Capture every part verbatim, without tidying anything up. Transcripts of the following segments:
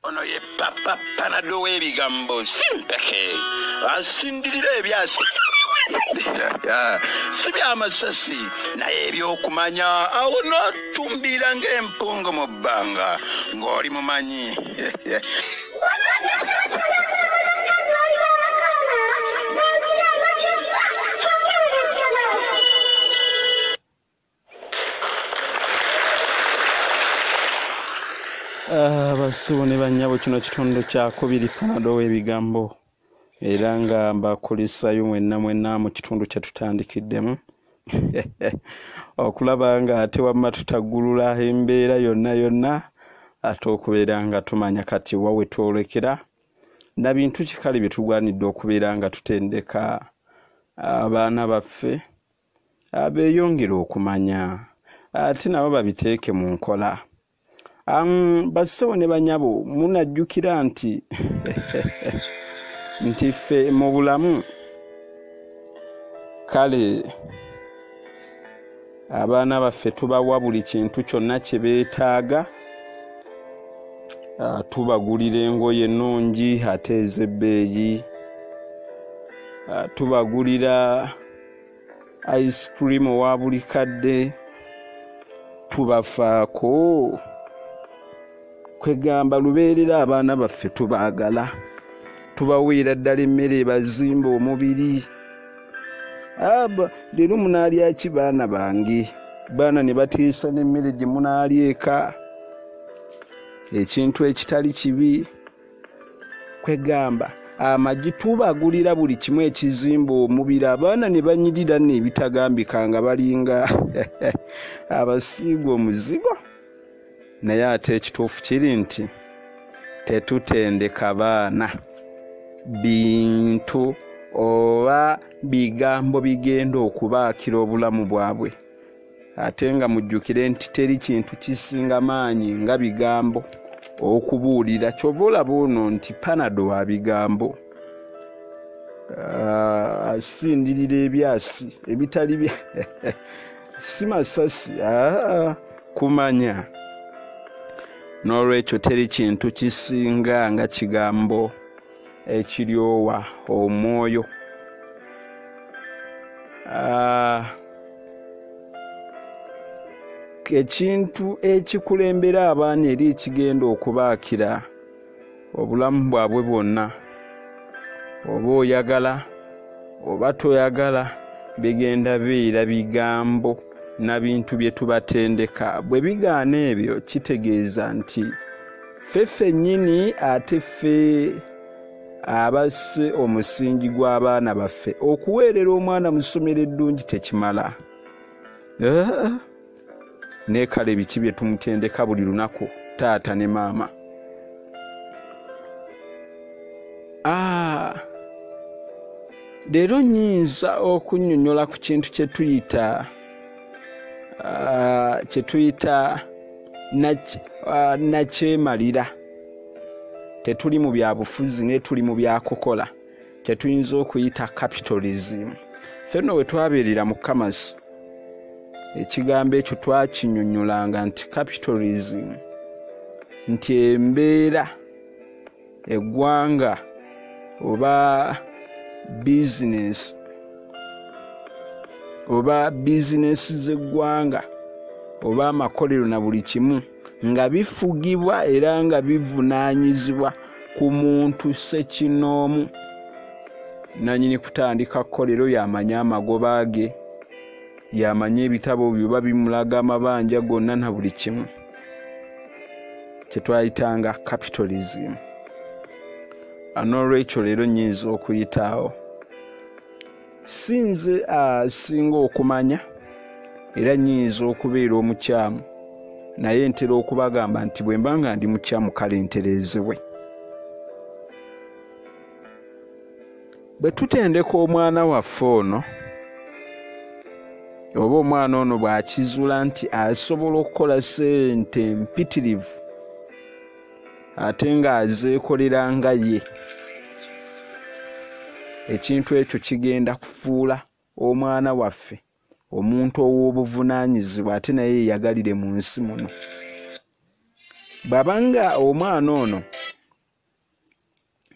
ono ye papa panado w'ebigambo simpeke asindirira ebyasi si byamasasi naye ebyokumanya awo n'otumbira ng'empungu mu bbanga ng'oli mumanyi. Abasibo ne bannyabo kino kitundu kyakubiri panado w'ebigambo era nga mbakulisayo mwenna mwenna mu kitundu kye tutandikiddemu okulaba nga ate wamma tutaggulula embeera yonna yonna ate okubeera nga tumanya kati wa we twolekera na bintu kikali bye tugwanidde okubeera nga tutendeka abaana baffe abeeyongera okumanya ate nabo babiteeke mu nkola. Um, basso ne banyabo munajjukira nti nti ffe mu bulamu kale abaana baffe tubawa buli kintu kyonna kye beetaaga, uh, tubagulira engoye ennungi ate ez'ebbeeyi, uh, tubagulira ice cream owa buli kadde, tubafaako kwegamba lubeerera abaana baffe tubaagala, tubaweera ddala emmere ebazimba omubiri. Aba leero munaalya ki baana bange? Baana ne batiisa n'emmere gye munaalya eka, ekintu ekitali kibi. Kwegamba amagi tubagulira buli kimu ekizimba omubiri, abaana ne banyirira n'ebitagambika nga balinga abasiiga omuzigo. Naye ate ekituufu kiri nti tetutendeka baana bintu oba bigambo bigenda okubaakira obulamu bwabwe, ate nga mujjukire nti teri kintu kisinga maanyi nga bigambo okubuulira. Kyova olaba ono nti panado wa bigambo, uh, asindirira ebyasi ebitali bya si masasi, uh, kumanya. N'olwekyo teri kintu kisinga nga kigambo ekiryowa omwoyo. Uh, ekintu ekikulembera abaana eri ekigenda okubaakira obulamu bwabwe bwonna, oba oyagala oba toyagala, bigenda biira bigambo na bintu bye tubatendeka. Bwe bigaana ebyo kitegeeza nti ffe ffennyini ate ffe abasse omusingi gw'abaana baffe. Okuweerera omwana mu ssomero eddungi tekimala, uh, ne kale biki bye tumutendeka buli lunaku taata ne maama. Ah, leero nnyinza okunnyonnyola ku kintu kye tuyita uh, kye tuyita uh, nakyemalira. Tetuli mu byabufuzi ne tuli mu byakukola, kye tuyinza okuyita capitalism. Ffenno we twabeerera mu Kamasi, ekigambo ekyo twakinnyonnyolanga nti capitalism, nti embeera eggwanga oba business oba bizinesi z'eggwanga oba amakolero na buli kimu nga bifugibwa era nga bivunaanyizibwa ku muntu ssekinoomu. Nannyini kutandika kolero yamanya amagoba ge, yamanya ebitabo byo babimulaga amabanja gonna na buli kimu, kye twayitanga capitalism. N'olwekyo leero nnyinza okuyitaawo sinze asinga okumanya era nnyinza okubeera omukyamu, naye ntera okubagamba nti bwe mba nga ndi mukyamu kale ntereezebwe. Bwe tutendeka omwana waffe ono, oba omwana ono bw'akizuula nti asobola okukola ssente mpitirivu ate ng'azeekolera nga ye, ekintu ekyo kigenda kufuula omwana waffe omuntu ow'obuvunaanyizibwa ate naye yeyagalire mu nsi muno. Bw'abanga omwana ono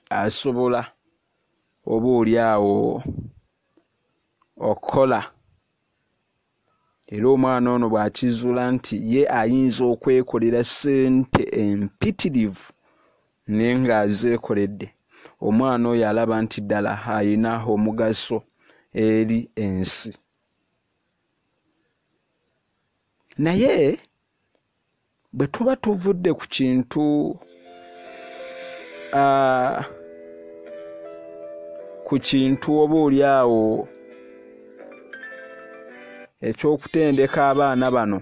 asobola oba oli awo okukola era omwana ono bw'akizuula nti ye ayinza okwekolera ssente empitirivu naye ng'azeekoledde, omwana oyo alaba nti ddala ayina omugaso eri ensi. Naye bwe tuba tuvudde ku kintu uh, ku kintu oba oli awo eky'okutendeka abaana bano,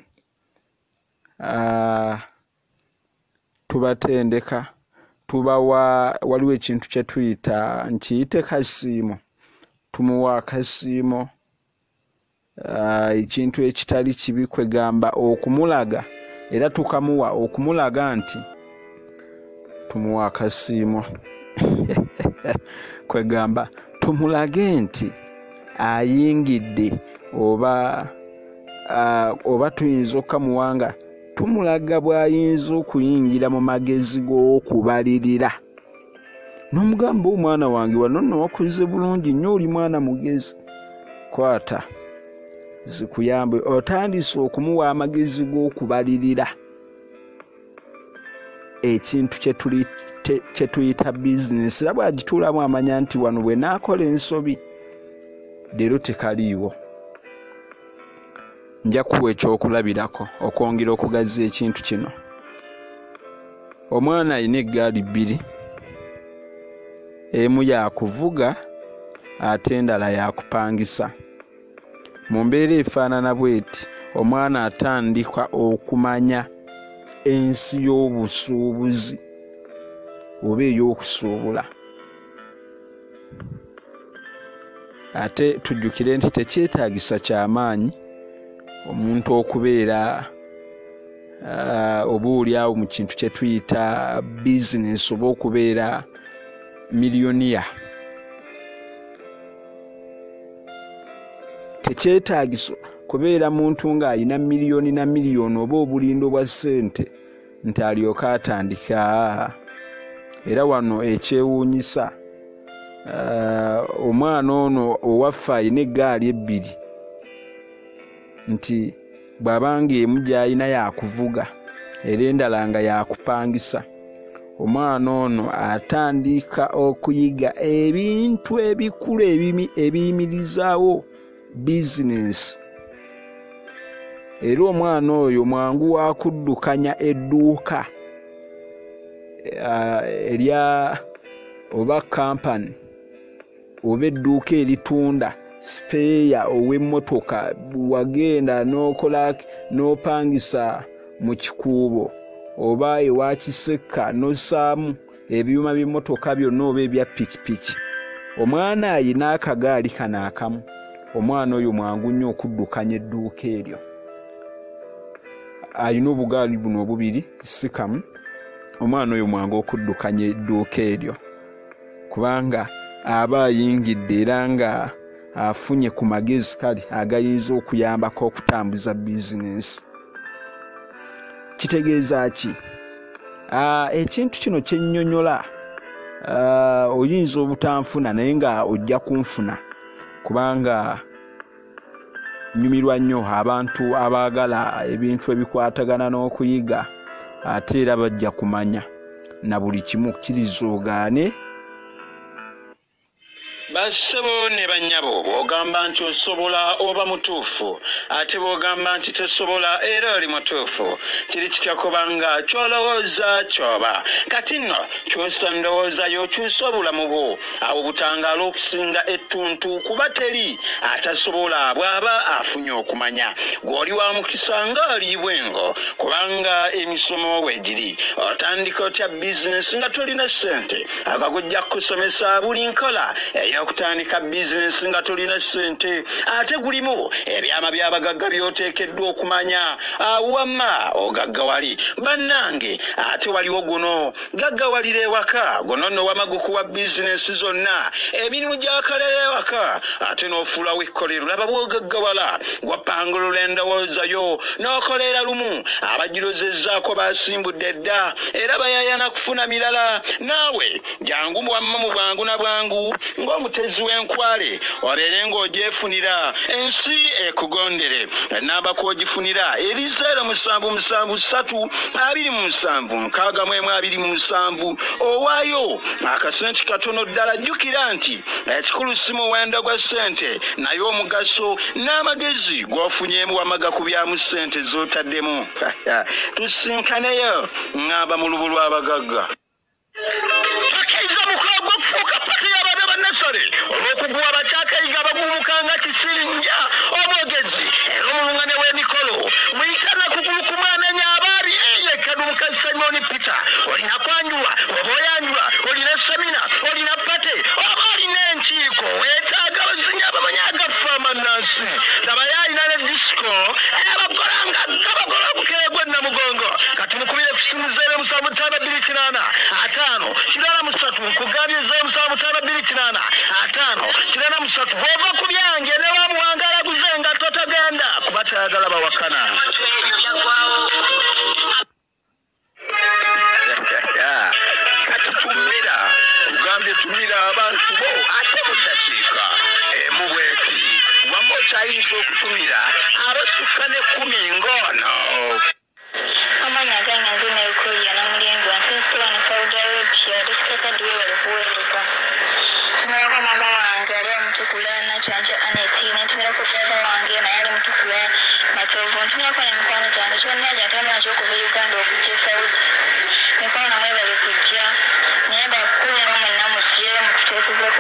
uh, tubatendeka tubawa, waliwo ekintu kye tuyita nkiyite kasiimo, tumuwa akasiimo, uh, ekintu ekitali kibi kwegamba okumulaga, era tukamuwa okumulaga nti tumuwa akasiimo kwegamba tumulage nti ayingidde, oba uh, oba tuyinza okamuwanga tumulaga bw'ayinza okuyingira mu magezi g'okubalirira, n'omugamba omwana wange wano nno wakuze bulungi nnyo, oli mwana mugezi, kwata zikuyambe, otandise okumuwa amagezi g'okubalirira ekintu kye tuyita bizinesi, era bw'agituulamu amanya nti wano bwe naakola ensobi leero tekaliiwo. Nja kuwa ekyokulabirako okwongera okugaza ekintu kino. Omwana alina eggaali bbiri, emu yakuvuga ate endala yakupangisa. Mu mbeera efaanana bw'eti omwana atandika okumanya ensi y'obusuubuzi oba ey'okusuubula. Ate tujjukire nti tekyetaagisa kyamaanyi omuntu okubeera uh, oba oli awo mu kintu kye tuyita bizinesi oba okubeera miliyoniya. Tekyetaagisa kubeera muntu ng'alina miliyoni na miliyoni oba obulindo bwa ssente nti alyoka atandika. Era wano ekyewuunyisa, uh, omwana ono owaffe alina eggaali ebbiri, nti bw'abanga emu gy'alina yakuvuga era endala nga yakupangisa, omwana ono atandika okuyiga ebintu ebikulu ebiyimirizaawo bizinesi. Era omwana oyo mwangu wa kuddukanya edduuka uh, erya oba kampani oba edduuka eritunda speya ow'emmotoka, wagenda n'okola n'opangisa mu kikuubo oba ewa kiseka n'ossaamu ebyuma by'emmotoka byonna oba ebya pikipiki. Omwana ayina akagaali kano akamu, omwana oyo mwangu nnyo okuddukanya edduuka eryo. Ayina obugaali buno obubiri si kamu, omwana oyo mwangu okuddukanya edduuka eryo kubanga aba ayingidde era nga afunye ku magezi kale agayinza okuyambako okutambuza bizinesi. Kitegeeza ki? Uh, ekintu kino kyennyonnyola uh, oyinza obutanfuna naye nga ojja kunfuna kubanga nyumirwa nnyo abantu abaagala ebintu ebikwatagana n'okuyiga ate era bajja kumanya na buli kimu kirizoogaane. Bassebo ne bannyabo bw'ogamba nti osobola oba mutuufu ate bw'ogamba nti tosobola era oli mutuufu, kiri kitya kubanga ky'olowooza ky'oba. Kati nno kyusa ndowooza y'okyusa obulamu bwo, awo butangaala okusinga ettuntu kuba teri atasobola bw'aba afunye okumanya. Gw'oli wa mukisa ng'ali bwengo kubanga emisomo weegiri. Otandika otya bizinesi nga tolina ssente, akakujja kusomesa buli nkola eyo kutandika bizinesi nga tolina ssente ate gulimu ebyama by'abagagga by'oteekeddwa okumanya awamma ogaggawali bannange ate waliwo guno gaggawalira ewaka guno nno wamagukuwa bizinesi zonna emirimu gyakalera ewaka ate n'ofuulawo ekkolero laba bw'ogaggawala wapangulula endowooza yo n'okolera lumu abagirozezzaako basimbudde dda era bayayana kufuna mirala naawe jangu wamma mu bwangu na bwangu ng'omutezi w'enkwale obeere ng'ogyefunira ensi ekugondere namba kw'ogifunira eri zeero musanvu musanvu ssatu abiri mu musanvu nkaaga mu emu abiri mu musanvu owaayo akasente katono ddala jjukira nti ekikulu si muwendo gwa ssente naye omugaso n'amagezi gw'ofunyeemu wamaga ku byamu ssente z'otaddemu tusinkaneyo ng'aba mu lubu lw'abagagga akkiriza mukolo gw'okufuuka pati y'abaana bannasale olw'okuguwa abakyakayiga abagumukanga kisirinja omwogezi era omuluŋŋane w'emikolo muyitana kugulu ku mwana nyaabaari yekadu mukazi simoni peter olina kwanjula oba oyanjula olina semina olina pate oba olina enkiiko weetaaga abazinyi abamanyi agaffe amannansi laba yaalina ne disiko abakolanga gabakola obukeegwe namugongo kati mukubire ku simu zeero musanvu ttaano bbiri kinaana ataano kinaana musatu nkugambye zeero musanvu ttaano bbiri kinaana ataano kinaana musatu bw'ova ku byange ne wamuwangala guze nga totagenda kuba tayagala bawakana kati tumira ugambye tumira abantu bo ate mu ddakiika emu bweti wamma okyayinza okutumira abasukka n'ekkumi ng'ono amanya gange nze neekoya namulimbwa nsinsitula ne Saudi Arabia tutakaddiwe balikuweereza tumirako mama wange ali omutukula nakyanja aneti nentumirako dada wange naye ali mutukula matovu ntumirako nemikwano gyange kyonna gyatamana kyokuva e Uganda okujja e Saudi mikwano namwe bali kujja naye bakuuma mwenna mujje mukuteesezeko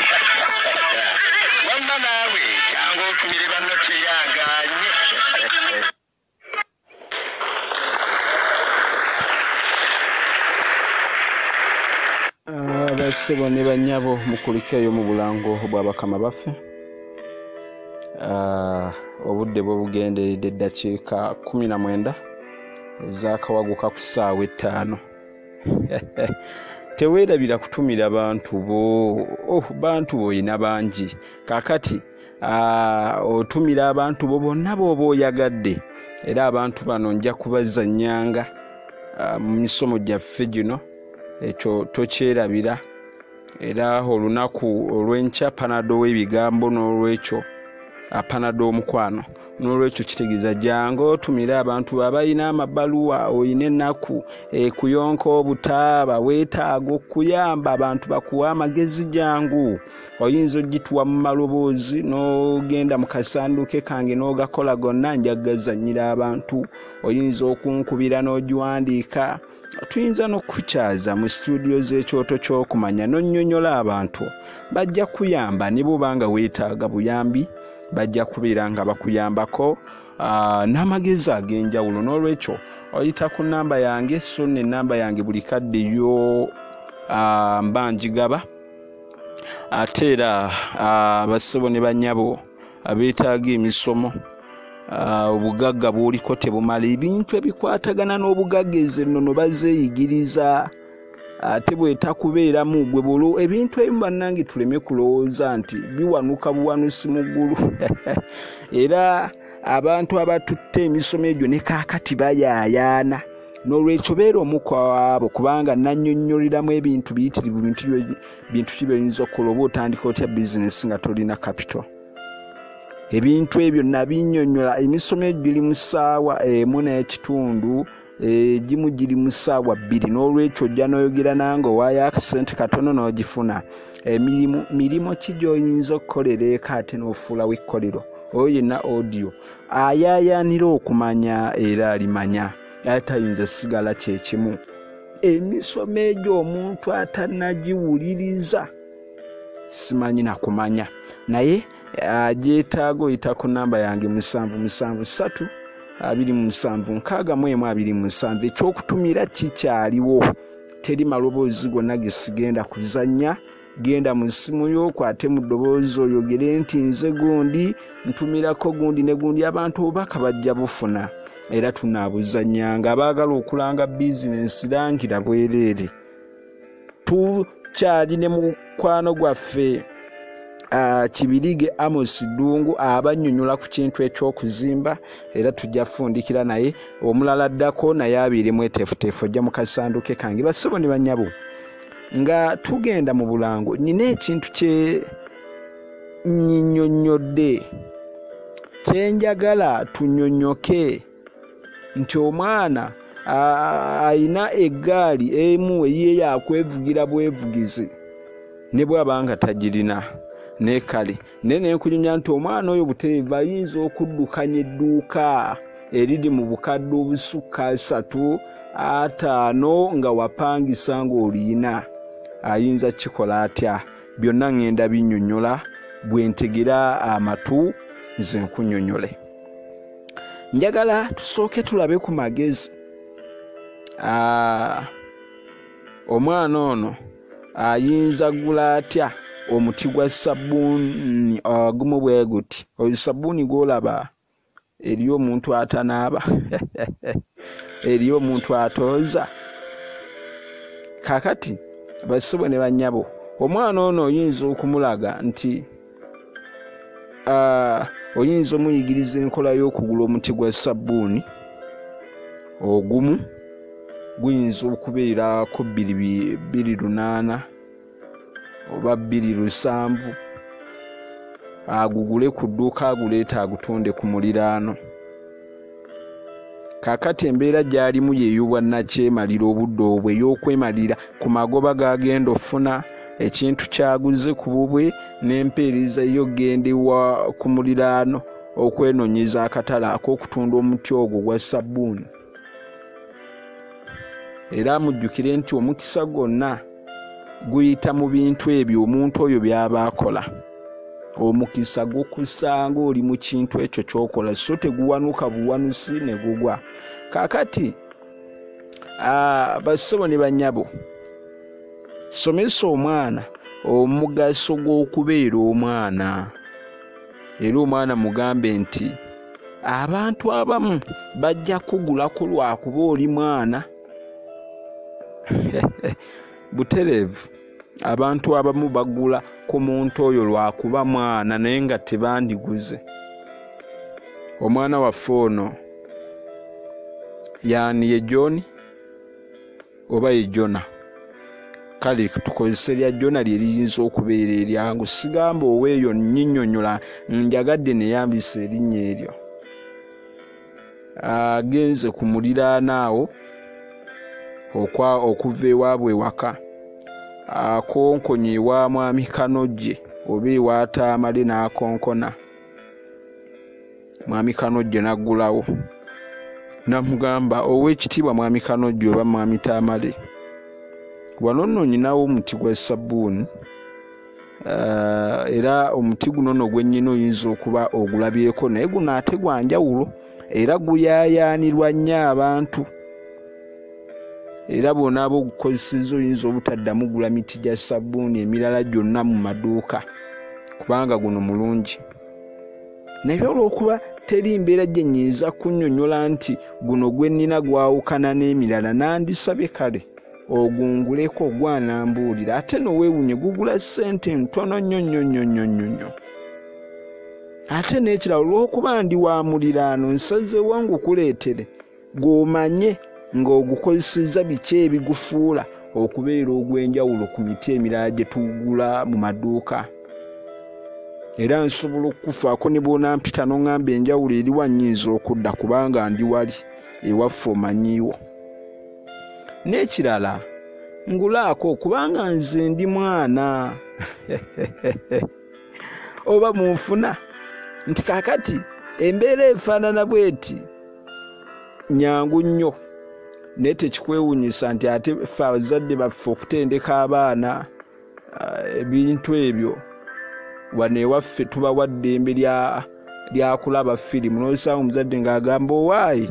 wamma naawe kyanga otumire banno kyeyagaanye abassebo ne bannyabo mukulika eyo mu bulango bwa bakama baffe obudde bwe bugenderedde eddakiika kumi na mwenda ezakawaguka ku ssaawa ettaano teweerabira kutumira bantu bo oh, bantu boyina bangi kakati otumira abantu bo bonna booba oyagadde era abantu bano nja kubazannyanga mu misomo gyaffe gino ekyo tokyerabira era olunaku olw'enkya panado w'ebigambo n'olwekyo panado omukwano n'olwekyo kitegeeza jangu otumira abantu abalina amabaluwa oyina ennaku ekuyonka obutaaba weetaaga okuyamba abantu bakuwa amagezi jangu oyinza ogituwa mu maloboozi n'ogenda mu kasanduke kange n'ogakola gonna njagazannyira abantu oyinza okunkubira n'ogiwandiika tuyinza n'okukukyaza mu studio z'ekyoto ky'okumanya n'onnyonnyola abantu bajja kuyamba ne bw'obanga weetaaga buyambi bajja kubeera nga bakuyambako n'amagezi ag'enjawulo n'olwekyo oyita ku nnamba yange so n'ennamba yange buli kadde yo mba njigaba ate era bassebo ne bannyabo abeetaaga emisomo obugagga bw'oliko tebumala ebintu ebikwatagana n'obugagga ezo ennono bazeeyigiriza ate bwetakubeeramu gwe bulo ebintu ebimu bannange tuleme kulowooza nti biwanuka buwanusi mu ggulu era abantu abatutte emisomo egyo ne kaakati bayaayaana n'olwekyo beera omu ku abo kubanga nannyonnyoleramu ebintu biyitirivu bintu ki byoyinza okukola oba otandika otya bizinesi nga tolina capital ebintu ebyo nabinnyonnyola emisomo egyo giri mu ssaawa emu n'ekitundu egimu giri mu ssaawa bbiri n'olwekyo ojja n'oyogera nange owaayo akasente katono n'ogifuna emirimu mirimu ki gy'oyinza okukolera eka ate n'ofuulawo ekkolero oyo yenna audio ayaayaanira okumanya era alimanya atayinza sigala kyekimu emisomo egyo omuntu atanagiwuliriza simanyi nakumanya naye agyetaaga oyita ku nnamba yange musanvu musanvu ssatu abiri mu musanvu nkaaga mu emu abiri mu musanvu ekyokutumira kikyaliwo teri maloboozi gonna ge sigenda kuzannya genda mu ssimu yo kwate mu ddoboozi oyogere nti nze gundi ntumirako gundi ne gundi abantu obaka bajja bufuna era tunaabuzannyanga abaagala okulanga bizinensi langira bwereere tukyali ne mukwano gwaffe Uh, Kibirige Amos Dungu abannyonnyola ku kintu eky'okuzimba era tujja fundikira naye omulala ddako naye abiire mweteefuteefu ojja mu kasanduke kange basebo ne bannyabo nga tugenda mu Bulango nina ekintu kye nnyinnyonnyodde kyenjagala tunnyonnyoke nti omwana ayina eggaali emu eyiye yakwevugira bwevugizi ne bw'abanga tagirina ne kale nene nkunyunya nti omwana oyo butereeva ayinza okuddukanya edduuka eriri mu bukadde obusukka asatu ataano nga wapangisa ng'oliyina ayinza kikola atya byonna ngenda binnyonnyola bwe ntegera amatu nze nkunnyonnyole njagala tusooke tulabe ku magezi Aa, omwana ono ayinza gula atya omuti gwa sabbuuni ogumu bwe guti oyo sabbuuni gw'olaba eriyo omuntu atanaaba eriyo omuntu atooza kakati basebo ne bannyabo omwana ono oyinza okumulaga nti uh, oyinza omuyigiriza enkola y'okugula omuti gwa sabbuuni ogumu guyinza okubeerako bbiri lunaana oba bbiri lusanvu agugule ku dduuka aguleeta agutonde ku muliraano kakati embeera gy'alimu yeeyubwa nakyemalira obudde obwe y'okwemalira ku magoba g'agenda ofuna ekintu kyaguze ku bubwe n'empeereza yo gendewa ku muliraano okwenoonyeza akatale ak'okutunda omuti ogwo gwa sabbuuni era mujjukire nti omukisa gwonna guyita mu bintu ebyo omuntu oyo by'aba akola omukisa gukusanga oli mu kintu ekyo ky'okola so teguwanuka buwanusi ne gugwa kakati basebo ne bannyabo somesa omwana omugaso gw'okubeera omwana era omwana mugambe nti abantu abamu bajja kugulako lwakuba oli mwana butereevu abantu abamu bagula ku muntu oyo lwakuba mwana naye nga tebandiguze omwana waffe ono yaani ye John oba ye Jona kale tukozese lya Jona lye liyinza okubeera eryangu sigamba oweeyo nnyinnyonnyola njagadde neyambisa erinnya eryo agenze ku muliraano awo okwa okuva ewaabwe ewaka akonkonye ewa mwami Kanojje oba ewaataamale n'akonkona mwami Kanojje n'aggulawo namugamba ow'ekitiibwa mwami Kanojje oba mwami Taamale wano nno nyinawo omuti gwa sabbuuni uh, era omuti guno nno gwe nnyina oyinza okuba ogulabyeko naye guno ate gwa njawulo era guyaayaanirwa nnyo abantu era bonna abogukozeseza oyinza obutaddamu gula miti gya sabbuuni emirala gyonna mu maduuka kubanga guno mulungi naye olw'okuba teri mbeera gye nnyinza kunnyonnyola nti guno gwe nnina gwawukana n'emirala nandisabye kale ogunguleko gwanambuulira ate noweewunye gugula ssente ntono nnyo nnyo nnyo nnyo nnyo ate n'ekirala olw'okuba ndi wa muliraano nsazeewo ngukuleetere gw'omanye ng'ogukozeseza biki ebigufuula okubeera ogw'enjawulo ku miti emirala gye tugula mu maduuka era nsobola okukufaako ne bw'onampita n'oŋŋamba enjawulo eriwa nnyinza okudda kubanga ndi wali ewaffe omanyiiwo n'ekirala ngulaako kubanga nze ndi mwana oba munfuna nti kakati embeera efaanana bweti nyangu nnyo naye tekikwewuunyisa nti ate ffe abazadde baffe okutendeka abaana ebintu ebyo wano ewaffe tubawa ddembe lya kulaba firimu n'osanga omuzadde ng'agamba owaayi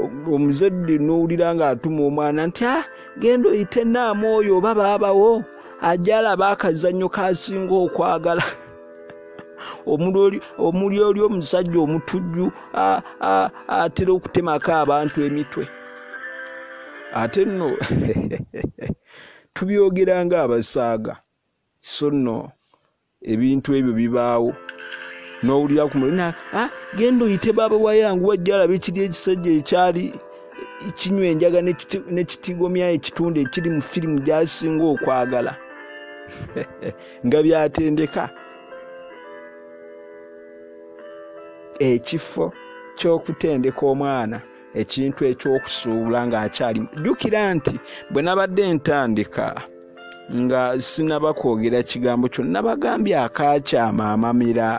omuzadde n'owulira ng'atuma omwana nti genda oyite naamu oyo oba baabawo ajala bakazanyo kasinga okwagala omuli omuli oli omusajja omutujju atera okutemako abantu emitwe ate nno tubyogera nga abasaaga so nno ebintu ebyo bibaawo n'owulira ku mulina genda oyite baaba wayangu wajja alaba ekiri ekisajja ekyali kinywa enjaga n'ekitigomya ekitundu ekiri mu firimu gy'asinga okwagala nga byatendeka ekifo ky'okutendeka omwana ekintu ekyokusuubula ng'akyali jjukira nti bwe nabadde ntandika nga sinaba kwogera kigambo kyonna bagambye akaakyama amamira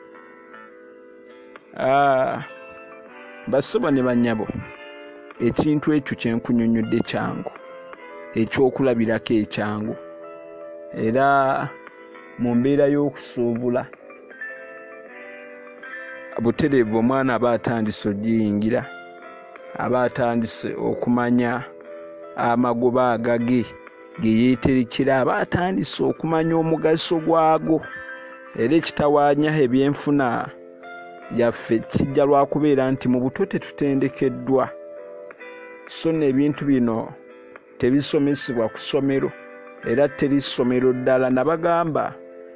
basaba ne bannyabo ekintu ekyo kyenkunyonnyodde kyangu ekyokulabirako ekyangu era mu mbeera y'okusuubula butereevu omwana aba atandise ogiyingira aba atandise okumanya amagoba agage ge yeeterekera aba atandise okumanya omugaso gwago era ekitawaanya ebyenfuna yaffe kijja lwakubeera nti mu buto tetutendekeddwa so n'ebintu bino tebisomesebwa ku ssomero era teri ssomero ddala nabagamba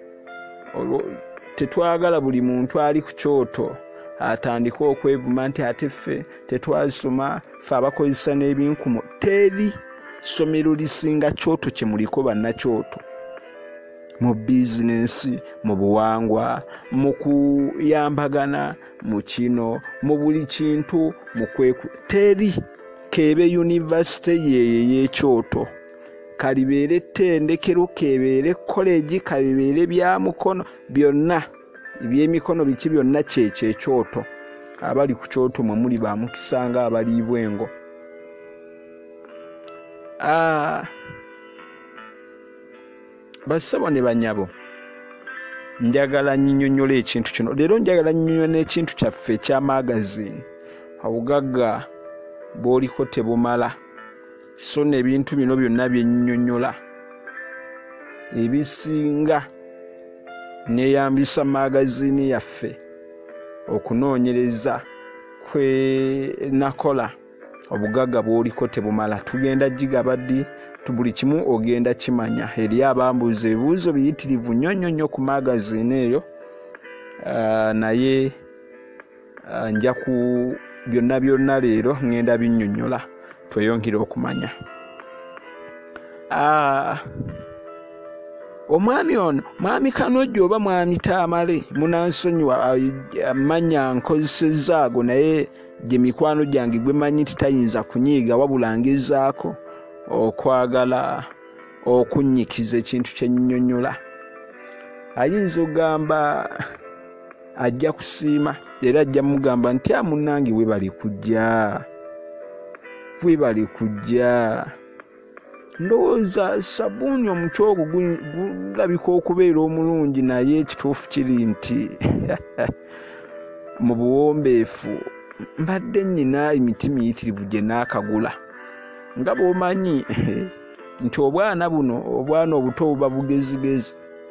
tetwagala buli muntu ali ku kyoto atandika okwevuma nti ate ffe tetwasoma ffe abakozesa n'ebinkumu teri ssomero lisinga kyoto kye muliko bannakyoto mu bizinensi mu buwangwa mu kuyambagana mu kino mu buli kintu mu kweku teri keebe yunivasite yeye y'ekyoto kalibeere ettendekero kebeere college kabibeere bya mukono byonna ebyemikono biki byonna kyekyo ekyoto abali ku kyoto mwe muli bamukisanga abaliibwa engo basabo ne banyabo njagala nnyonnyola ekintu kino leero njagala nnyonnyola n'ekintu kyaffe ekya magazine obugagga bw'oliko tebumala so n'ebintu bino byonna bye nnyonnyola ebisinga neeyambisa magazine yaffe okunoonyereza kwe nakola obugagga bw'oliko tebumala tugenda gigaba ddi buli kimu ogenda kimanya eri abambuuza ebibuuzo biyitirivu nnyo nnyo nnyo ku magazine eyo naye nja ku byonna byonna leero ngenda binnyonnyola tweyongere okumanya omwami ono mwami Kanojja oba mwami Tamale munansonyiwa amanya nkozesezza ago naye gye mikwano gyange gwe manyi nti tayinza kunyiiga wabula ngezaako okwagala okunnyikiza ekintu kye nnyonnyola ayinza okugamba ajja kusiima era ajja mugamba nti amunnange we bali kujja we bali kujja ndowooza sabbuuni omuti ogwo gulabika okubeera omulungi naye ekituufu kiri nti mu buwombeefu mbadde nnyina emiti miyitirivu gye naakagula nga bw'omanyi nti obwana buno obwana obuto buba bugezigezi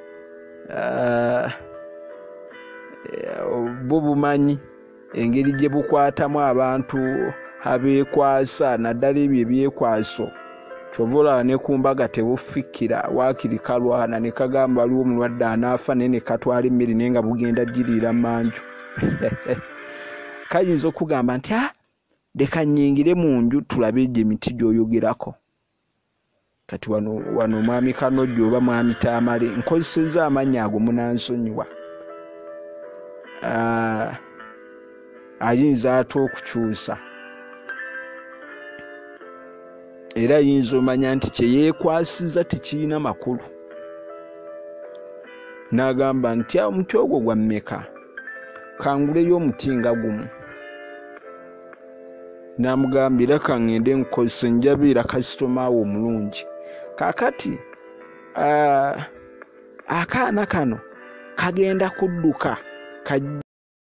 bo bumanyi engeri gye bukwatamu abantu abeekwasa naddala ebyo ebyekwaso kyova olaba ne ku mbaga tebufikira waakiri kalwana ne kagamba waliwo omulwadde anaafa naye ne katwala emmere naye nga bugenda giriira manju kayinza okugamba nti a leka nnyingire mu nju tulabe egyo emiti gy'oyogerako kati wano wano mwami Kanojja oba mwami Tamale nkozesezza amannya ago munansonyiwa ayinza ate okukyusa era ayinza omanya nti kye yeekwasiza tekirina makulu n'agamba nti omuti ogwo gwa mmeka kanguleyo omuti nga gumu n'amugambira kaŋŋende nkozese njabiira kasitoma wo omulungi kaakati akaana kano kagenda kudduka